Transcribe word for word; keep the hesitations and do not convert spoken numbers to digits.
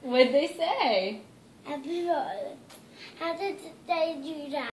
What'd they say? Happy birthday. How did they do that?